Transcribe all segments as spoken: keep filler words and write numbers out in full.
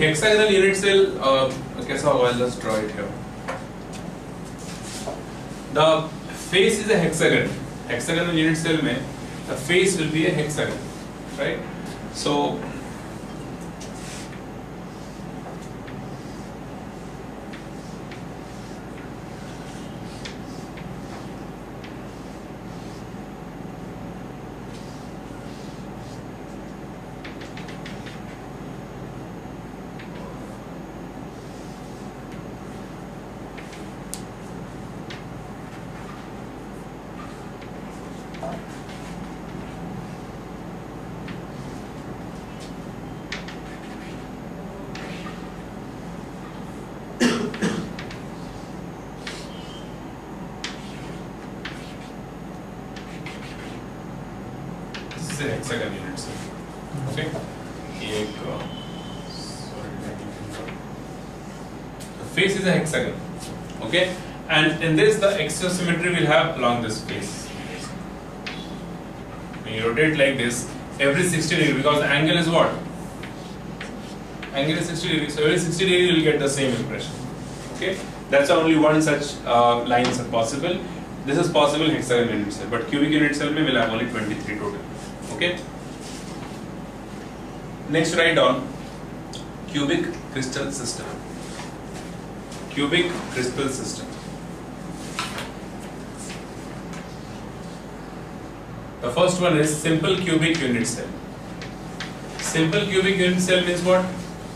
hexagonal unit cell uh, कैसा होगा? Let's draw it here. The face is a hexagon. Hexagonal unit cell में the face will be a hexagon, right? So hexagon unit cell. Okay. एक the face is a hexagon. Okay. And in this, the axisymmetry will have along this face. When you rotate like this, every sixty degree, because the angle is what? Angle is sixty degrees. So every sixty degree you will get the same impression. Okay. That's only one such uh, lines are possible. This is possible hexagon unit cell, but cubic unit cell may will have only twenty-three total. Okay. Next, write down cubic crystal system. Cubic crystal system. The first one is simple cubic unit cell. Simple cubic unit cell means what?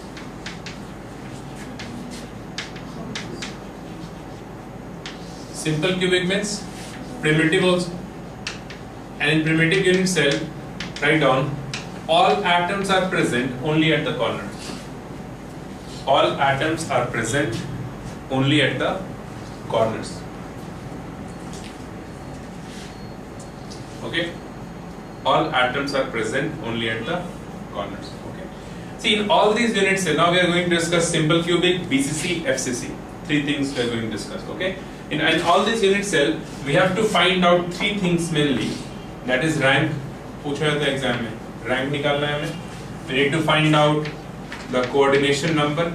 Simple cubic means primitive also. And in primitive unit cell, write down all atoms are present only at the corners. All atoms are present only at the corners. Okay? All atoms are present only at the corners. Okay? See, in all these unit cells, now we are going to discuss simple cubic, B C C, F C C. Three things we are going to discuss. Okay? In, in all these unit cell, we have to find out three things mainly. That is rank. पूछा जाता है exam में. Rank निकालना है हमें. We need to find out the coordination number.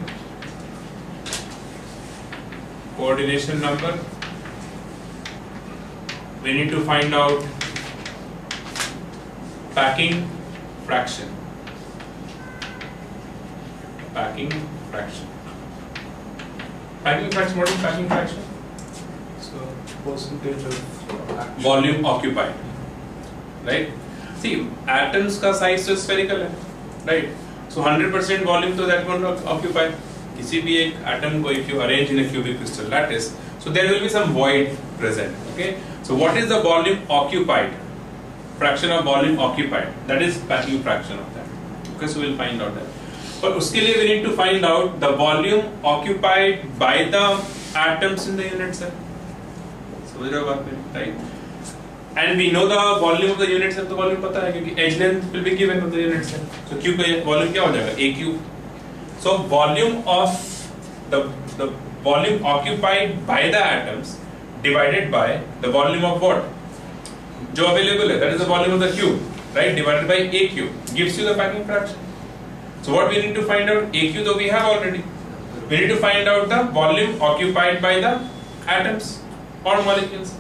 Coordination number. We need to find out packing fraction. Packing fraction. Packing fraction. What is packing fraction? So percentage of action. Volume occupied. Right? See, atoms का size तो spherical है, right? So one hundred percent volume तो that won't occupy. किसी भी एक atom को if you arrange in a cubic crystal lattice, so there will be some void present. Okay? So what is the volume occupied? Fraction of volume occupied. That is packing fraction of that. Okay, so we'll find out that. But उसके लिए we need to find out the volume occupied by the atoms in the unit cell. समझ रहे हो बात में, right? And we know the volume of the unit cell, तो volume पता है क्योंकि edge length will be given of the unit cell. So Q का volume क्या हो जाएगा? A Q. So volume of the the volume occupied by the atoms divided by the volume of what? जो available है, that is the volume of the cube, right? Divided by A Q gives you the packing fraction. So what we need to find out? A Q though we have already. We need to find out the volume occupied by the atoms or molecules.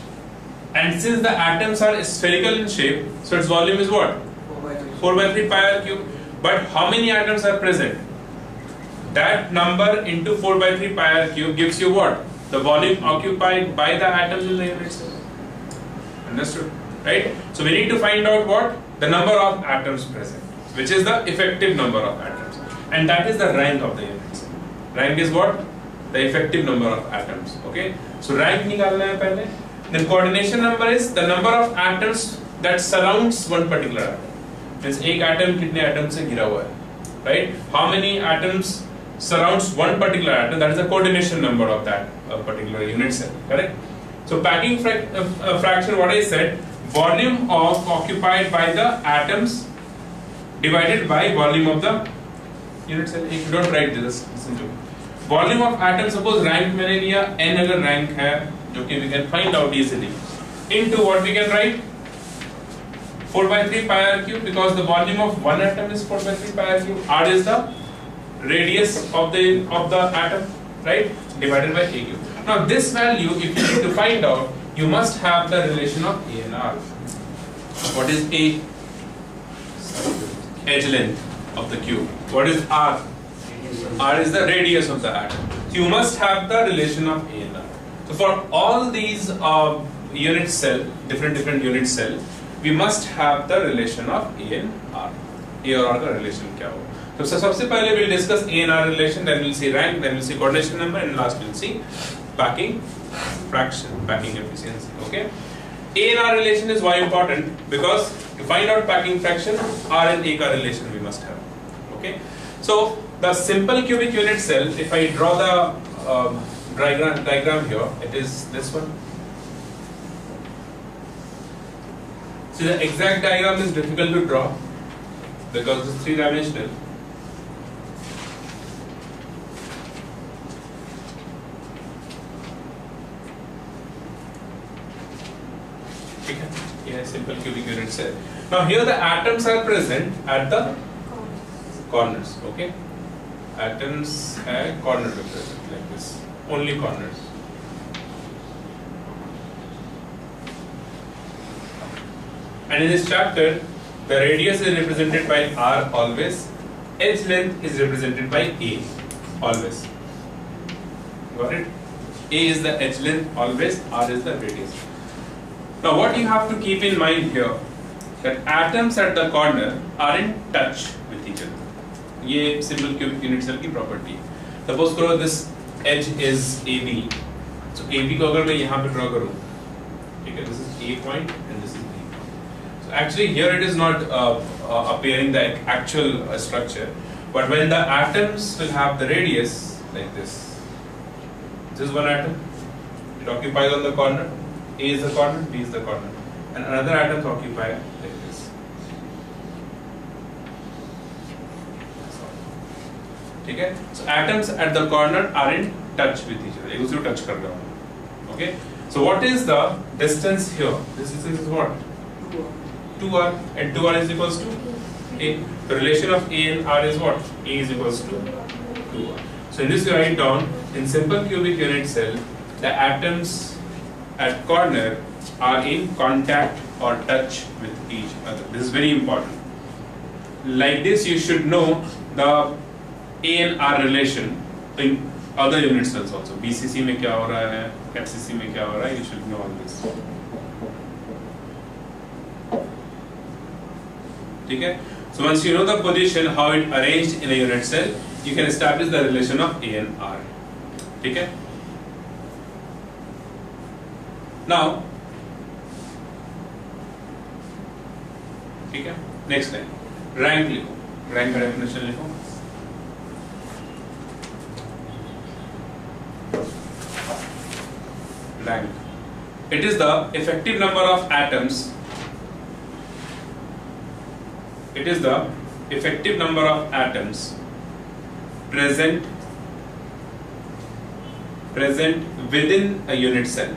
And since the atoms are spherical in shape, so its volume is what? four by three pi r cube. But how many atoms are present? That number into four by three pi r cube gives you what? The volume occupied by the atoms in the unit cell. Understood? Right? So we need to find out what? The number of atoms present, which is the effective number of atoms. And that is the rank of the unit cell. Rank is what? The effective number of atoms. Okay? So rank निकालना है पहले. Then coordination number is the number of atoms that surrounds one particular atom. Means एक atom कितने atom से घिरा हुआ है, right? How many atoms surrounds one particular atom? That is the coordination number of that uh, particular unit cell. Correct? So packing fra uh, uh, fraction, what I said, volume of occupied by the atoms divided by volume of the unit cell. If you don't write this, listen to me. Volume of atoms, suppose rank मैंने लिया, n अगर rank है, जो कि we can find out easily, into what we can write? four by three pi r cube, because the volume of one atom is four by three pi r cube. R is the radius of the of the atom, right, divided by A cube. Now this value, if you need to find out, you must have the relation of A and R. What is A? Edge length of the cube. What is R? R is the radius of the atom. So you must have the relation of A and R. So for all these uh, unit cell, different different unit cell, we must have the relation of A and R. A और R का relation क्या होगा? तो so, सबसे पहले we'll discuss A and R relation, then we'll see rank, then we'll see coordination number, and last we'll see packing fraction, packing efficiency. Okay? A and R relation is why important, because to find out packing fraction, R and A का relation we must have. Okay? So the simple cubic unit cell, if I draw the um, diagram diagram here, it is this one. See, the exact diagram is difficult to draw because it's three dimensional. Okay, yeah, simple cubic unit cell. Now here the atoms are present at the corners. Okay, atoms at corner present like this, only corners. And in this chapter, the radius is represented by R always, edge length is represented by A always. Got it? A is the edge length always, R is the radius. Now what you have to keep in mind here, that atoms at the corner are in touch with each other. ये simple cubic unit cell की property. Suppose करो this edge is A B. So A B को अगर मैं यहाँ पे draw करूँ, ठीक है? This is A point and this is B. So actually here it is not uh, uh, appearing the actual uh, structure, but when the atoms will have the radius like this. This is one atom. It occupies on the corner. A is the corner, B is the corner, and another atom occupy like this. Okay? So atoms at the corner are in touch with each other. एक दूसरे को touch कर रहे हो. Okay? So what is the distance here? This distance is what? two R, and two R is equals to A. The relation of A and R is what? A is equals to two R. So in this you write down, in simple cubic unit cell, the atoms at corner are in contact or touch with each other. This is very important. Like this you should know the A and R relation in other unit cells also. B C C में क्या हो रहा है, F C C में क्या हो रहा है, you should know all this. ठीक है? So once you know the position, how it arranged in a unit cell, you can establish the relation of A and R. ठीक है? Now, ठीक है? Next line. Rank लिखो. Rank का definition लिखो. Rank. It is the effective number of atoms. It is the effective number of atoms present present within a unit cell.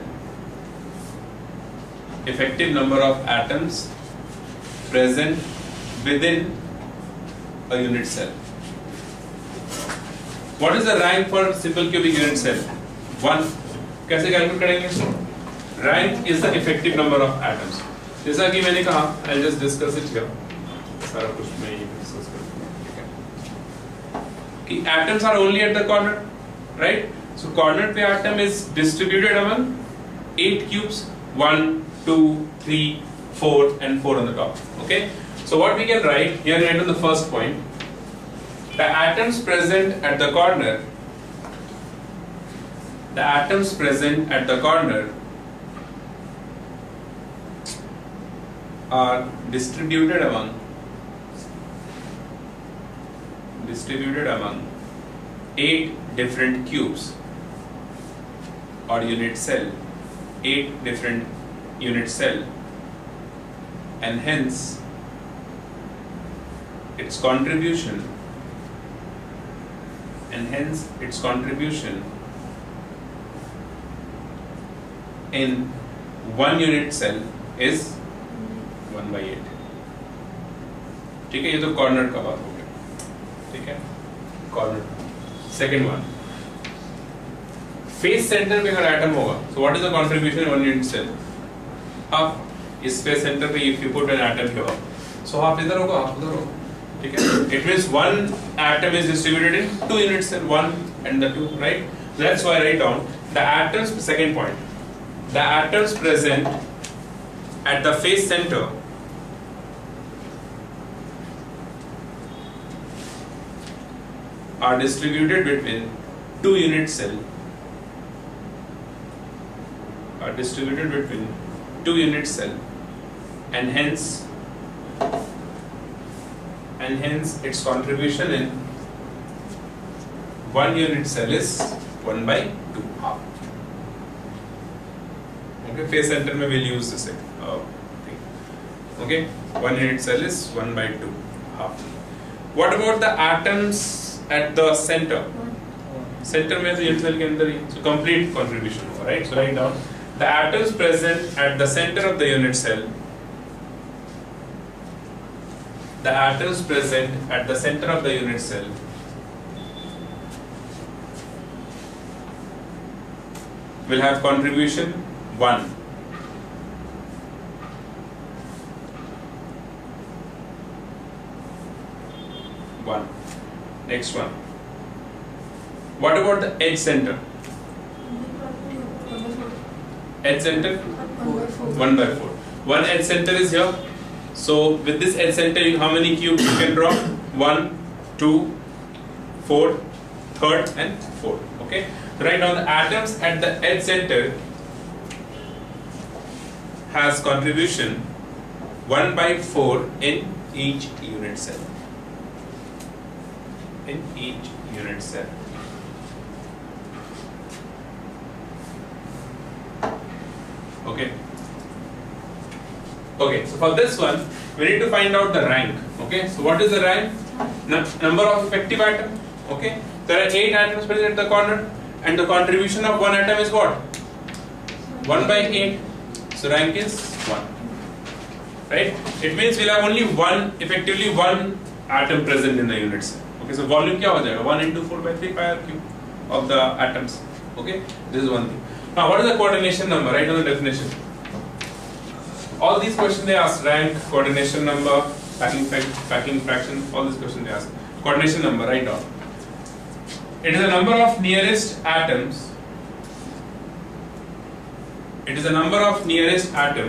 Effective number of atoms present within a unit cell. What is the rank for simple cubic unit cell? One. कैसे calculate करेंगे इसको? Rank is the effective number of atoms. जैसा कि मैंने कहा, I'll just discuss it here. सारा कुछ मैं ये डिस्कस करूँगा, ठीक है? कि atoms are only at the corner, right? So corner पे atom is distributed among eight cubes, one, two, three, four, and four on the top. Okay. So what we can write here, right on the first point, the atoms present at the corner, the atoms present at the corner are distributed among distributed among eight different cubes or unit cell, eight different unit cell, and hence its contribution and hence its contribution in one unit cell is one by eight. ठीक है? ये तो corner का बात हो गया. ठीक है? corner. Second one, face center पे अगर atom होगा, so what is the contribution in one unit cell? Half. इस face center पे if you put an atom here, so half इधर होगा, half उधर होगा, ठीक है? It means one atom is distributed in two unit cell, one and the two, right? That's why I write down the atoms. Second point, the atoms present at the face center are distributed between two unit cell are distributed between two unit cell and hence and hence its contribution in one unit cell is one by two half. Okay, face center में we'll use this uh, thing. Okay, one unit cell is one by two half. What about the atoms at the center? Center में तो unit cell के अंदर ही, so complete contribution होगा, right? So write down the atoms present at the center of the unit cell. The atoms present at the center of the unit cell will have contribution one. One. Next one. What about the edge center? Edge center? One by four. One edge center is here. So with this edge center, you, how many cubes you can draw? One, two, four, third, and fourth. Okay. Write down the atoms at the edge center has contribution one by four in each unit cell. In each unit cell. Okay. Okay, so for this one, we need to find out the rank. Okay, so what is the rank? N number of effective atoms. Okay, there are eight atoms present at the corner, and the contribution of one atom is what? one by eight. So rank is one. Right? It means we'll have only one, effectively one atom present in the unit cell. Okay, so volume क्या हो जाएगा? one into four by three pi r cube of the atoms. Okay, this is one thing. Now, what is the coordination number? Write down the definition. All these questions they ask: rank, coordination number, packing packing fraction. All these questions they ask. Coordination number. Write down. It is the number of nearest atoms. It is the number of nearest atom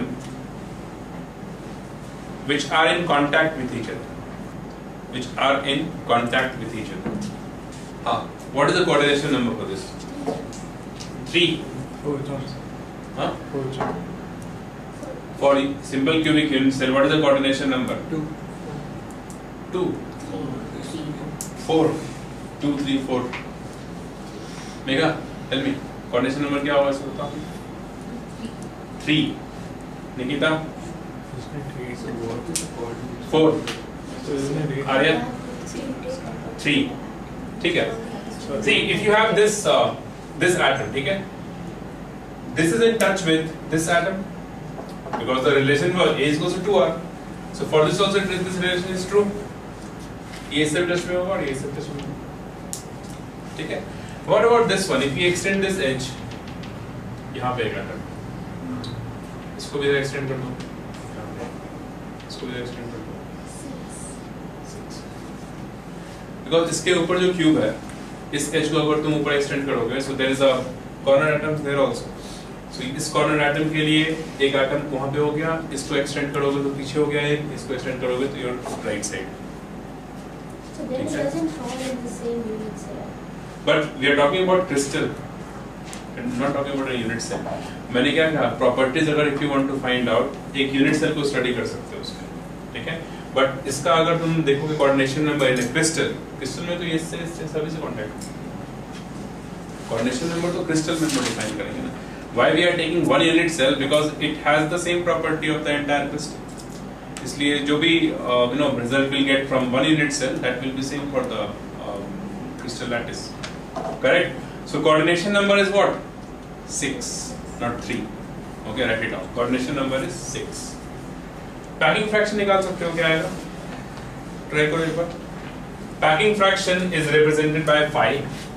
which are in contact with each other. Which are in contact with each other. Ah, what is the coordination number for this? Three. Four times. Huh? Four times. For simple cubic unit cell, what is the coordination number? Two. Two. Four. Two, three, four. Megha, tell me, coordination number क्या होगा इसको बताओ? Three. Nikita? Four. Arya? Three. ठीक है. See, if you have this uh, this atom, ठीक है? This is in touch with this atom because the relation for A is equals to two R. So for this also this relation is true. A से touch में होगा और A से touch में होगा. ठीक है? What about this one? If we extend this edge, यहाँ पे एक atom. इसको भी extend कर दो. इसको भी extend कर दो. Six. Because इसके ऊपर जो cube है, इस edge को अगर तुम ऊपर extend करोगे, so there is a corner atom there also. So इस corner atom के लिए एक atom वहाँ पे हो गया, इसको extend करोगे तो पीछे हो गया एक, इसको extend करोगे तो your right side. So then it doesn't fall in the same unit cell. But we are talking about crystal, and not talking about a unit cell. मैंने क्या कहा? Properties अगर if you want to find out, एक unit cell को study कर सकते हो उसमें, ठीक है? But इसका अगर तुम देखोगे coordination number in a crystal, crystal में तो ये इससे इससे सभी से contact. Coordination number तो crystal में define करेंगे ना. Why we are taking one unit cell? Because it has the same property of the entire crystal. इसलिए जो भी uh, you know result will get from one unit cell, that will be same for the um, crystal lattice. Correct? So coordination number is what? Six, not three. Okay, write it down. Coordination number is six. Packing fraction निकाल सकते हो क्या आएगा? Try करो एक बार. packing fraction is represented by phi.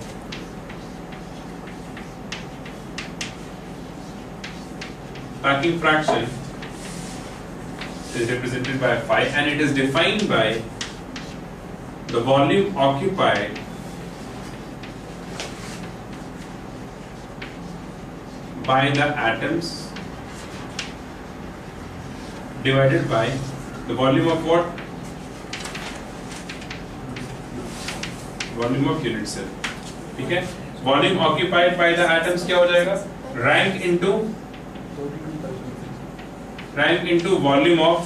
Packing fraction is represented by phi, and it is defined by the volume occupied by the atoms divided by the volume of what? Volume of unit cell. ठीक है? Volume occupied by the atoms क्या हो जाएगा? Rank into rank into volume of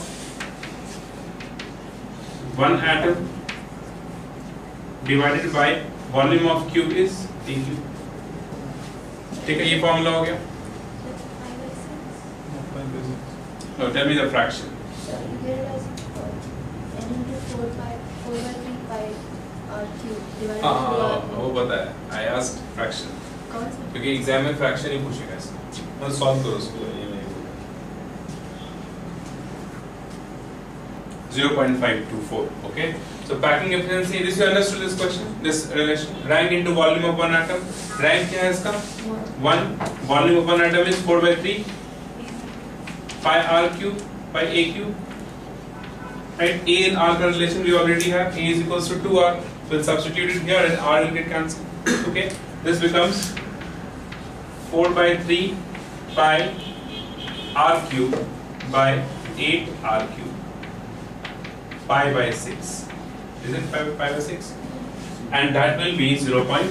one atom divided by volume of cube is A cube. ठीक है, ये formula हो गया. Now tell me the fraction. So you get it as n into four by four by three pi r cube divided by हाँ r. वो पता है. I asked fraction. कौन सा? क्योंकि एग्जाम में फ्रैक्शन ही पूछेगा इसमें. मतलब सॉल्व करो उसको. ये नहीं बोला. zero point five two four. Okay. So packing efficiency. This you understood this question. This relation. Rank into volume of one atom. Rank क्या है इसका? One. Volume of one atom is four by three. Pi r cube by a cube. Right. A and r का relation we already have. A is equals to two r. We'll substitute it here and r will get cancelled. Okay. This becomes four by three pi r cube by eight r cube. Pi by six. Is it pi, pi by six? And that will be zero point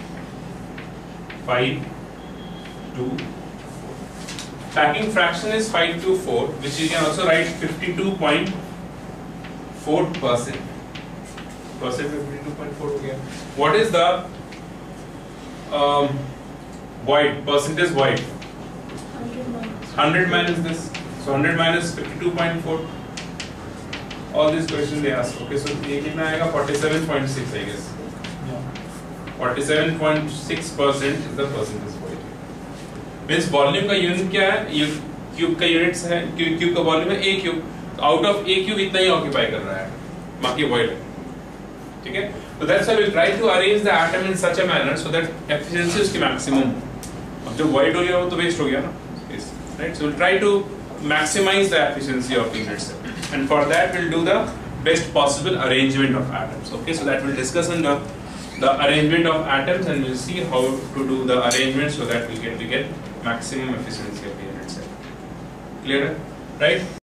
five two four. Packing fraction is five two four, which you can also write fifty-two point four percent. Percent fifty-two point four. Okay. What is the um, void? Percentage void. one hundred minus this. So one hundred minus fifty-two point four. All these questions they ask. Okay, so ये कितना आएगा? forty-seven point six, I guess. Yeah. forty-seven point six percent is the percentage void. Means volume का unit क्या है? Cube का units है. Cube का volume है a cube. Out of a cube इतना ही ऑक्यूपाई कर रहा है. बाकी void है. ठीक है? So that's why we try to arrange the atom in such a manner so that efficiency उसकी maximum. अब जो void हो गया वो तो waste हो गया ना. Right? So we'll try to maximize the efficiency of unit cell. And for that we'll do the best possible arrangement of atoms. Okay, so that we'll discuss on the the arrangement of atoms, and we'll see how to do the arrangement so that we get we get maximum efficiency of the unit cell. Clear? Right?